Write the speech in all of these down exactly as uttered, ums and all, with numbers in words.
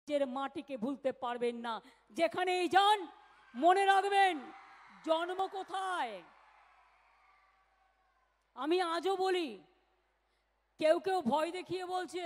মাটিকে ভুলতে পারবেন না। যেখানেই যান মনে রাখবেন জন্ম কোথায়। আমি আজও বলি, কেউ কেউ ভয় দেখিয়ে বলছে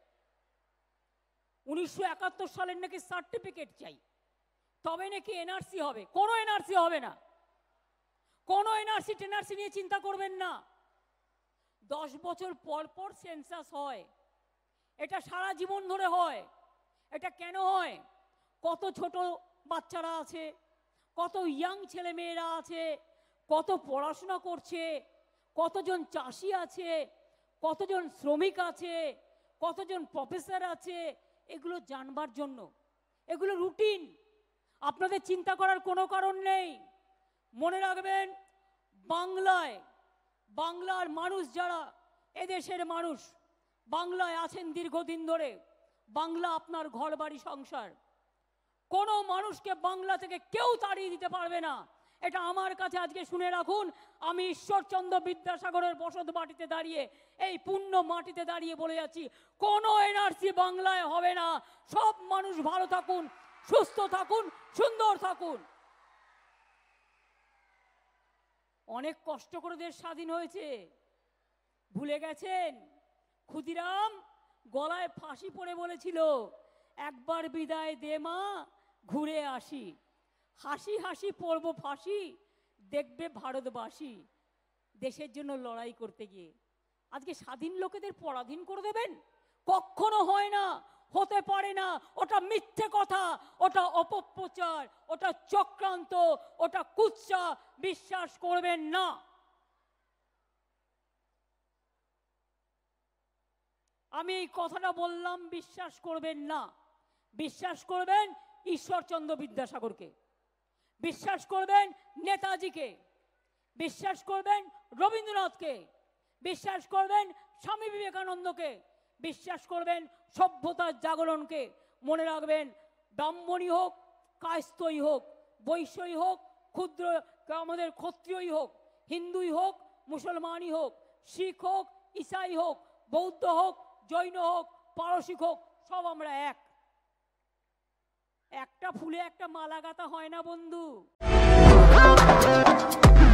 উনিশশো একাত্তর সালের নাকি সার্টিফিকেট চাই, তবে নাকি এনআরসি হবে। কোনো এনআরসি হবে না, কোনো এনআরসি টেনআরসি নিয়ে চিন্তা করবেন না। দশ বছর পর পর সেন্সাস হয়, এটা সারা জীবন ধরে হয়। এটা কেন হয়? কত ছোট বাচ্চারা আছে, কত ইয়াং ছেলে মেয়েরা আছে, কত পড়াশোনা করছে, কতজন চাষি আছে, কতজন শ্রমিক আছে, কতজন প্রফেসর আছে, এগুলো জানবার জন্য। এগুলো রুটিন, আপনাদের চিন্তা করার কোনো কারণ নেই। মনে রাখবেন, বাংলায় বাংলার মানুষ যারা, এদেশের মানুষ বাংলায় আছেন দীর্ঘদিন ধরে, বাংলা আপনার ঘর বাড়ি সংসার। কোনো মানুষকে বাংলা থেকে কেউ তাড়িয়ে দিতে পারবে না, এটা আমার কাছে আজকে শুনে রাখুন। আমি ঈশ্বরচন্দ্র বিদ্যাসাগরের বসত মাটিতে দাঁড়িয়ে, এই পুণ্য মাটিতে দাঁড়িয়ে বলে যাচ্ছি, কোনো এনআরসি বাংলায় হবে না। সব মানুষ ভালো থাকুন, সুস্থ থাকুন, সুন্দর থাকুন। অনেক কষ্ট করে দেশ স্বাধীন হয়েছে, ভুলে গেছেন? ক্ষুদিরাম গলায় ফাঁসি পড়ে বলেছিল, একবার বিদায় দে মা, ঘুরে আসি। হাসি হাসি পড়ব ফাঁসি, দেখবে ভারতবাসী। দেশের জন্য লড়াই করতে গিয়ে আজকে স্বাধীন লোকেদের পরাধীন করে দেবেন? কখনো হয় না, হতে পারে না। ওটা মিথ্যে কথা, ওটা অপপ্রচার, ওটা চক্রান্ত, ওটা কুৎসা। বিশ্বাস করবেন না। আমি এই কথাটা বললাম, বিশ্বাস করবেন না। বিশ্বাস করবেন ঈশ্বরচন্দ্র বিদ্যাসাগরকে, বিশ্বাস করবেন নেতাজিকে, বিশ্বাস করবেন রবীন্দ্রনাথকে, বিশ্বাস করবেন স্বামী বিবেকানন্দকে, বিশ্বাস করবেন সভ্যতার জাগরণকে। মনে রাখবেন, ব্রাহ্মণই হোক, কায়স্থই হোক, বৈশ্যই হোক, ক্ষুদ্র আমাদের ক্ষত্রিয়ই হোক, হিন্দুই হোক, মুসলমানই হোক, শিখ হোক, ঈসাই হোক, বৌদ্ধ হোক, জৈন হোক, পারসিক হোক, সব আমরা এক। একটা ফুলে একটা মালা গাঁথা হয় না বন্ধু।